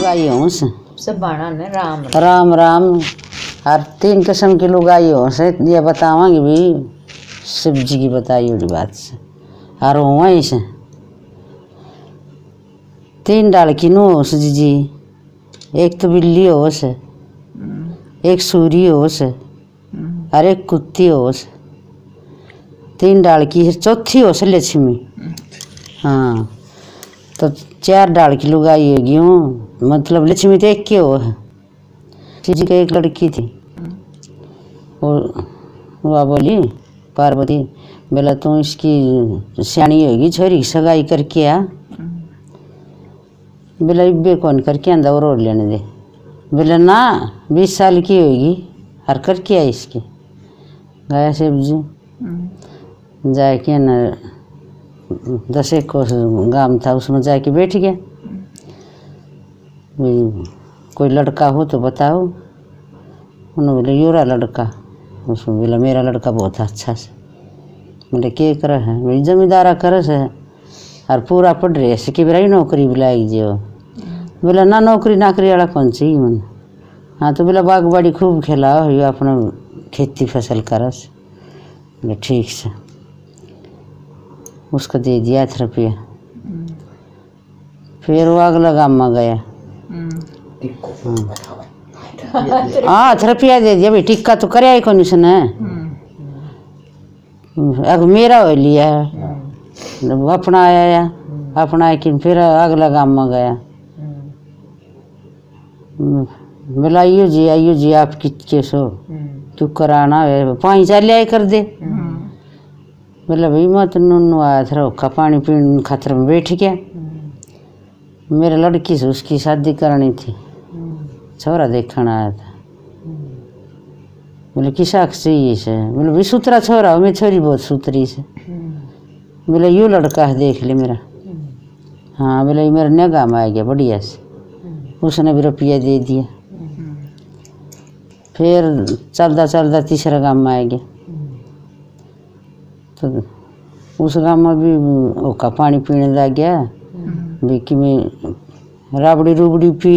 लुगाई हूँ सब बाणा ने राम राम राम। हर 3 किस्म की लुगाई हो से ये बतावांगी भी शिव जी की बताई हुई बात से। हर वहीं से 3 डाल की नो हो से जी। एक तो बिल्ली हो से, एक सूरी हो से, और एक कुत्ती हो से। 3 डाल की चौथी हो से लक्ष्मी। हाँ तो 4 डाल की लुगाई होगी हूँ, मतलब लक्ष्मी तो एक के हो है। जी का एक लड़की थी, वो बोली पार्वती बोला तू इसकी सियाणी होगी छोरी सगाई करके आ। बोला इब्बे कौन करके आंदा और रोड लेने दे। बोला ना 20 साल की होगी हर करके आई इसकी। गया शिव जी जाके न 10 एक गांव था उसमें जाके बैठ गया। कोई लड़का हो तो बताओ। उन्होंने बोले योरा लड़का। उसमें बोला मेरा लड़का बहुत अच्छा से। बोले के कर है भाई जमींदारा कर से और पूरा पढ़ रहे से कि मेरा नौकरी बुलाई जो। बोला ना नौकरी नाकरी वाला कौन चाहिए मन। हाँ तो बोला बागवाड़ी खूब खिलाओ ये अपना खेती फसल करस। बोले ठीक से उसको दे दिया 8 रुपया। फिर वो अगला गाँव में गया। हाँ 8 रुपया दे दिया भाई टिक्का तो करे आई कौन उसने। अब मेरा हो लिया अपना आया अपना कि फिर अगला गाँव में गया। बोला आइयो जी आप किसके सो तू कराना है 5 चाल आए कर दे। बोला भाई मैं तो नूनू आया था रोका पानी पीने खातर में बैठ गया। मेरे लड़की से उसकी शादी करनी थी, छोरा देखना आया था। बोले किसा चाहिए से। बोले भी सुतरा छोरा हो मैं छोरी बहुत सुतरी से। बोले यूँ लड़का है देख ले मेरा। हाँ बोले ये मेरा निगाह में आ गया बढ़िया से। उसने भी रुपया दे दिया। फिर चलता चलता तीसरा गाँव में आ गया। तो उस गाँव में भी ओका पानी पीने लग गया। बिकी में राबड़ी रूबड़ी पी।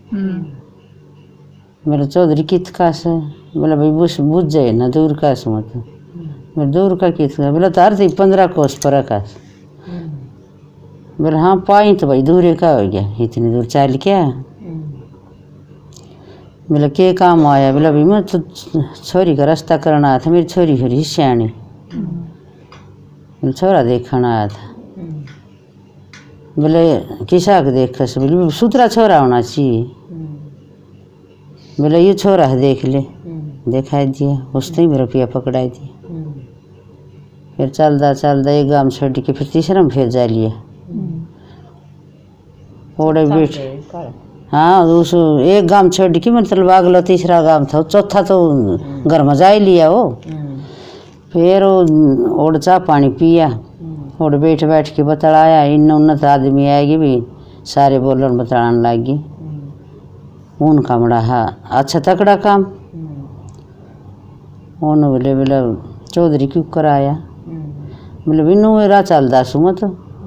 मेरा चौधरी कित का से। बोला भाई बुझ जाए ना दूर का से मत। मैं दूर का कित का। बोला तार थी 15 कोस पर का। बोला हाँ पाई तो भाई दूर का हो गया इतनी दूर चल क्या। बोला के काम आया। बोला भाई मैं तो छोरी का रास्ता करना आया था मेरी छोरी फिर सियाणी छोरा देखना आया था। बोले किसा के देख से। बोले सुतरा छोरा होना चाहिए। बोले ये छोरा है देख ले। दिखाई दिया उसने भी रुपया पकड़ाई दिया। फिर चलता चलता एक गाँव छोड़ के फिर तीसरा में फिर जा लिया। ओड़े बैठ हाँ उस एक गाँव छोड़ के मतलब अगला तीसरा गाँव था चौथा तो घर में जा ही लिया वो। फिर ओड़ चाह पानी पिया और बैठ के बतलाया इन उन्नत आदमी आएगी भी सारे बोलन बतलाने लगी। उन कामड़ा हाँ अच्छा तकड़ा काम। उन्होंने बोले बोला चौधरी क्यों कराया। बोले बिनू मेरा चलता सू मत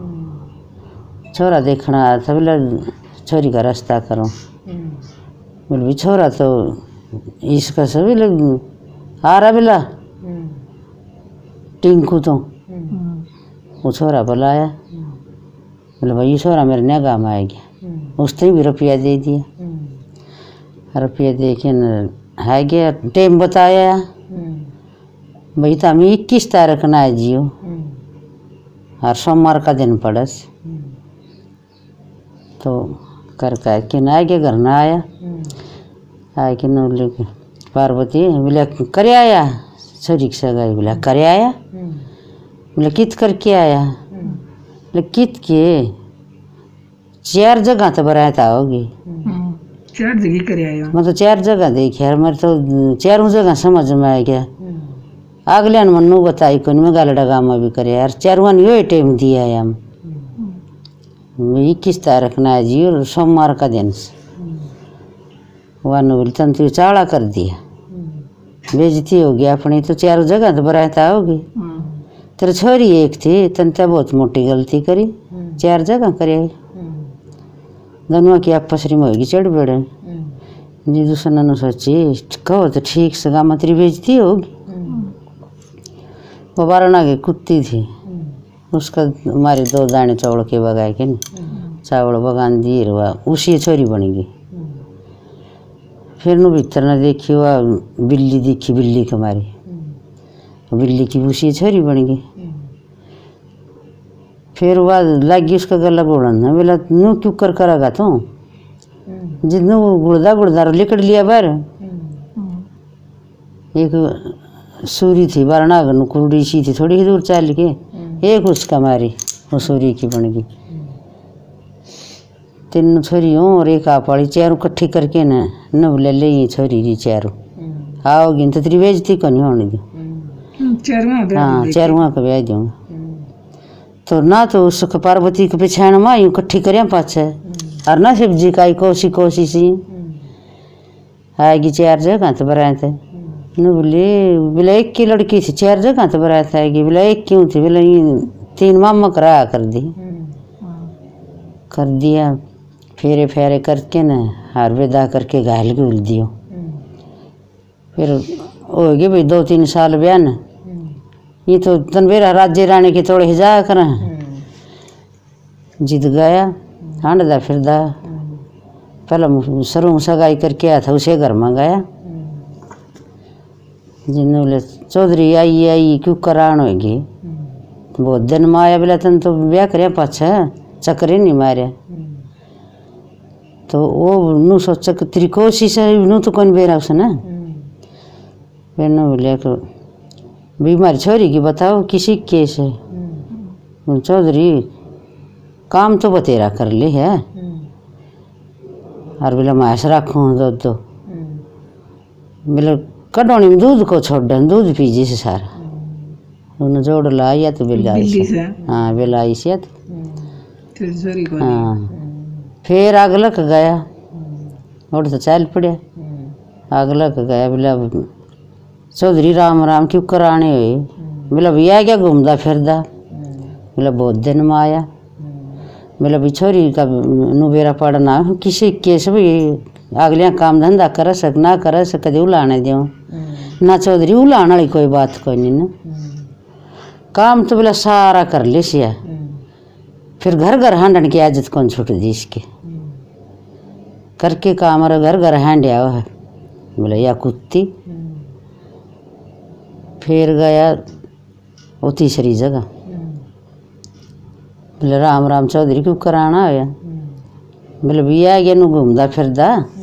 छोरा देखना आया था। बोला छोरी का रास्ता करो। बोले भी छोरा तो इसका सभी लोग आ रहा बोला टिंकू तो वो छोरा बुलाया। बोले भाई छोरा मेरे निगाह में आ गया। उसने भी रुपया दे दिया। रुपया दे के न है गया टाइम बताया भाई तो हमें 21 तारीख ना है जियो और सोमवार का दिन पड़स। तो कर के ना आगे घर ना आया। आए कि न बोले पार्वती बोले करे आया छोरी की सगाई। बोला करे आया। बोले कित करके आया। बोले कित के 4 जगह तो बरात आओगी। 4 जगह करे आया मतलब 4 जगह देखी यार मेरे तो 4 जगह समझ में आ गया। अगले ने मनु बताई कौन में गालड़ा गाँव में भी करे यार 4 यो टाइम दिया है हम 21 तारीख ना जी और सोमवार का दिन से। वह बोले तन तू चावड़ा कर दिया बेजती हो गया अपनी तो 4 जगह तो बरात आओगी। तेरे छोरी एक थी तन बहुत मोटी गलती करी 4 जगह करे। दोनों की आपसरी में होगी चढ़ बेड़े जी दूसरा ने सोची कहो तो ठीक से गामत्री बेचती होगी। वो वारणा की कुत्ती थी, उसका हमारे 2 दाने चावल के बगाए के न चावल बगान दिए हुआ उसी छोरी बन गई। फिर नु भीतर न देखी वह बिल्ली दिखी, बिल्ली के मारी बिल्ली की उसी छोरी बन गई। फिर वह लगी उसका गला गुड़न बोला नू क्यों कर करेगा तो जितना वो गुड़दा गुड़दा लिकड़ लिया बार। एक सूरी थी वारणा कुरड़ी सी थी थोड़ी ही दूर चल के, एक उसका मारी वो सूरी की बन गई। 3 छोरी हूँ और एक आप वाली चारों इकट्ठी करके न बोले ले ये छोरी जी चारों आओगी तो तेरी बेइज्जती को नहीं होने दी। हाँ चारुआ का ब्याह दूँगा तो ना तो उस पार्वती के पिछाण में यूँ इकट्ठी करें पाछे और ना शिव जी का कोसी कोसी सी आएगी 4 जगह तो बरात है न बोले एक की लड़की थी 4 जगह तो बरात आएगी बोले एक क्यों थी बोले 3 मामा करा कर दिया फेरे फेरे करके न हार विदा करके घायल के उल दियो। फिर हो गए भाई 2-3 साल ब्याह न ये तो तनवेरा राज्य रानी के थोड़े जा कर जीत गया हांडदा फिरदा पहले सरू सगाई करके आया था उसे घर में गया जिन्हें बोले चौधरी आई क्यों करान होगी बहुत दिन में आया बोला तन तो ब्याह कर पाछा चक्कर नहीं मारे तो वो नू सोचा कि तेरी कोशिश है नू तो कौन बेरा उसे ना फिर न बोले कि भाई हमारी छोरी की बताओ किसी केस है चौधरी काम तो बतेरा कर ले है और बोले मास रखूँ दूध तो बोले कटौनी में दूध को छोड़ दें दूध पीजिए से सारा उन्हें जोड़ लाया तो बिल्ली से हाँ बिल्लाई से हाँ फिर आग लग गया और तो चल पड़े आग लग गया बोला चौधरी राम राम क्यों कराने हुए बोला भैया क्या घूमदा फिरदा बोला बहुत दिन में आया बोला भी छोरी का नुबेरा पड़ना किसी केस भी अगलियाँ काम धंधा कर सक ना कर सक कदे उलाने दो ना चौधरी उलाने वाली कोई बात कोई नहीं ना काम तो बोला सारा कर ले सिया फिर घर घर हांडन की आदत कौन छूट दी इसके करके काम और घर घर हांडया है बोला या कुत्ती। फिर गया वो तीसरी जगह बोले राम राम चौधरी क्यों कराना है बोले भैया आ गया नू घूमदा फिरदा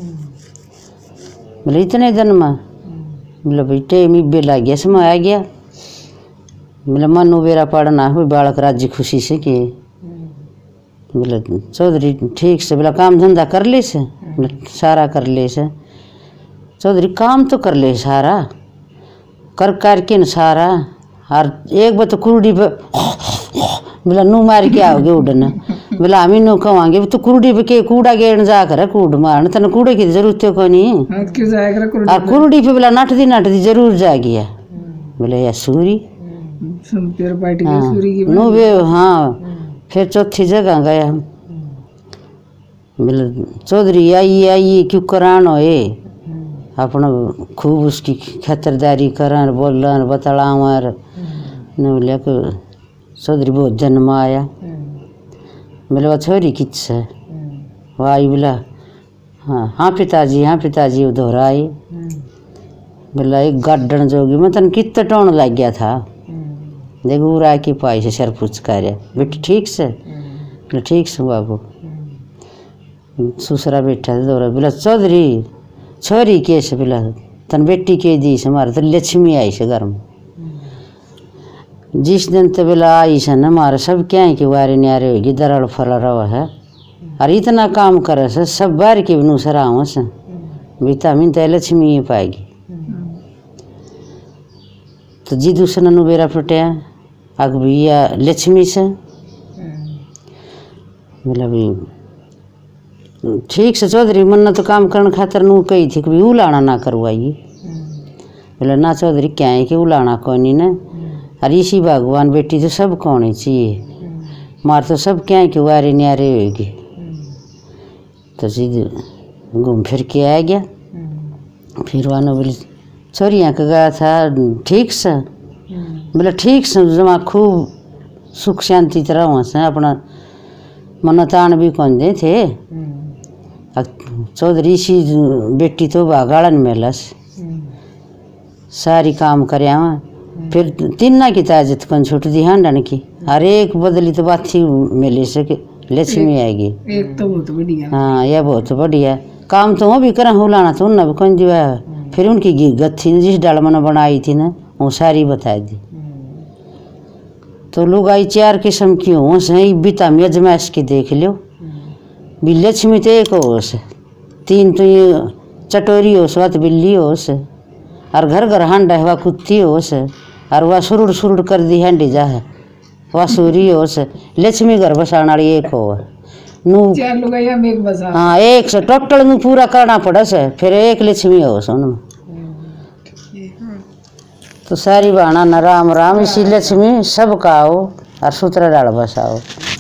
बोले इतने दिन में बोले भाई टेम इब्बे लग गया समय आ गया बोले मनु बेरा पड़ना हुई बालक राज्य खुशी से कि बोले चौधरी ठीक से बोला काम धंधा कर ले से बोले सारा कर ले से चौधरी काम तो कर ले सारा कर के न सारा और एक बार तो कुरडी पे बोला नू मार के आओगे उड़ना बोला हम नू कहेंगे तो कुरडी पे के कूड़ा गेड़ जा कर कूड़ मारना तेन कूड़े की जरूरत है को नहीं और कुरडी पे बोला नटदी जरूर जा गया बोले या सूरी नो वे हाँ। फिर चौथी जगह गया बोले चौधरी आई क्यों करान हो अपना खूब उसकी खतरदारी करन बोलन बतलावर न बोलिया कि चौधरी बहुत जन्म आया बोले वह छोरी किस है वह आई बोला हाँ पिताजी उधर आई बोला एक गार्डन जोगी मैं तन कितना टोन लग गया था देखो उरा की पाई से सर पूछ कर बेटी ठीक से बोले ठीक से बाबू दूसरा बैठा दौरा बोला चौधरी छोरी के से बोला तन बेटी के दी से हमारे तो लक्ष्मी आई से घर में जिस दिन तो बोला आई से न हमारे सब क्या है कि वारे न्यारे होगी दरड़ फल रहा है और इतना काम करे से सब बार के बनू सराव से विटामिन तो लक्ष्मी ही पाएगी। तो जी दूसरा नुबेरा फटिया अग भैया लक्ष्मी से बोला भाई ठीक से चौधरी मन तो काम करने खातर नू कही थी कि भाई उलाना ना करवाइए बोले ना चौधरी क्या है कि उलाना कौन नहीं ना अरे इसी भगवान बेटी तो सब कौन चाहिए मार तो सब क्या है कि वारे न्यारे होगी तो सीधे घूम फिर के आ गया। फिर वहाँ बोले छोरियाँ के गया था ठीक से, बोले ठीक से जमा खूब सुख शांति तरह वहाँ से अपना मनतान भी कौन दे थे। चौधरी सी बेटी तो बागाड़न मेलस सारी काम करे वहाँ। फिर तीन की ताजत कौन छूट दी हांडन की, हर एक बदली तो बात थी मिले से कि लक्ष्मी आएगी। एक तो बहुत बढ़िया। हाँ यह बहुत बढ़िया काम तो वो भी करा हो लाना तो उन्ना भी कौन जो है। फिर उनकी गत्थी जिस डाल मन बनाई थी ना वो सारी बता दी। तो लोग आई 4 किस्म की हो से बीता में अजमाइश के देख लो। भी लक्ष्मी तो एक हो से, 3 तो ये चटोरी हो से, तो बिल्ली हो से, और घर घर हांडा हुआ कुत्ती हो से, और वह सुरुड़ सुरुड़ कर दी हांडी जा है वह सूरी हो से। लक्ष्मी घर बसाने वाली एक हो नू 4 लुगाइयां में एक बसा। हाँ एक से टोटल नू पूरा करना पड़ा से, फिर एक लक्ष्मी हो से उनमें। तो सारी बाणा न राम राम इसी लक्ष्मी सब का हो और सूत्र डाल बसाओ।